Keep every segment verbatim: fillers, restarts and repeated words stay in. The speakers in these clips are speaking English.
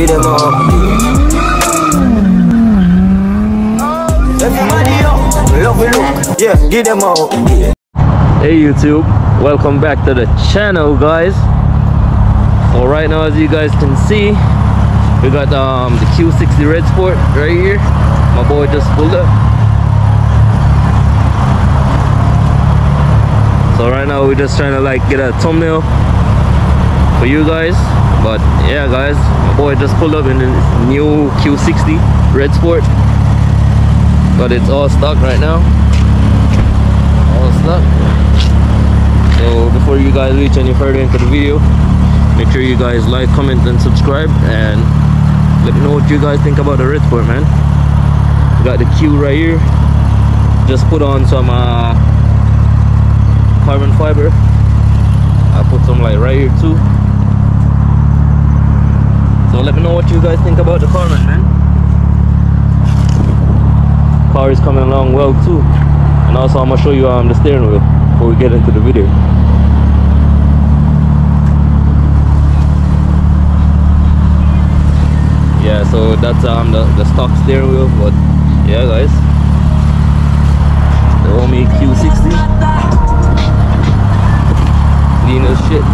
get them out. Everybody up, love it look, yeah, get them out. Hey YouTube, welcome back to the channel, guys. So right now, as you guys can see, we got um, the Q sixty Red Sport right here. My boy just pulled up. So right now we're just trying to like get a thumbnail for you guys. But yeah guys, my boy just pulled up in the new Q sixty Red Sport. But it's all stock right now. All stock. So before you guys reach any further into the video, make sure you guys like, comment and subscribe, and let me know what you guys think about the Red Sport, man. We got the Q right here. Just put on some uh, carbon fiber. I put some like right here too. So let me know what you guys think about the car, man. Car is coming along well too. And also I'm gonna show you um the steering wheel before we get into the video. Yeah, so that's um the, the stock steering wheel, but yeah guys, the Omi Q sixty, clean as shit.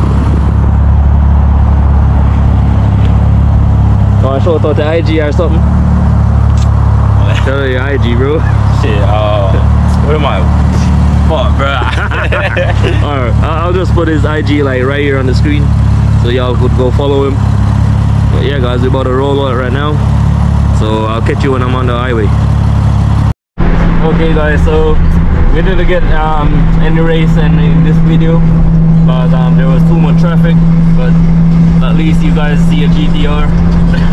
Wanna show it out to I G or something? Show your I G, bro. Shit, uh, where am I? Fuck, bro. Alright, I'll just put his I G like right here on the screen, so y'all could go follow him. But yeah guys, we're about to roll out right now, so I'll catch you when I'm on the highway. Okay guys, so we didn't get um, any race in, in this video, but um, there was too much traffic. But at least you guys see a G T R.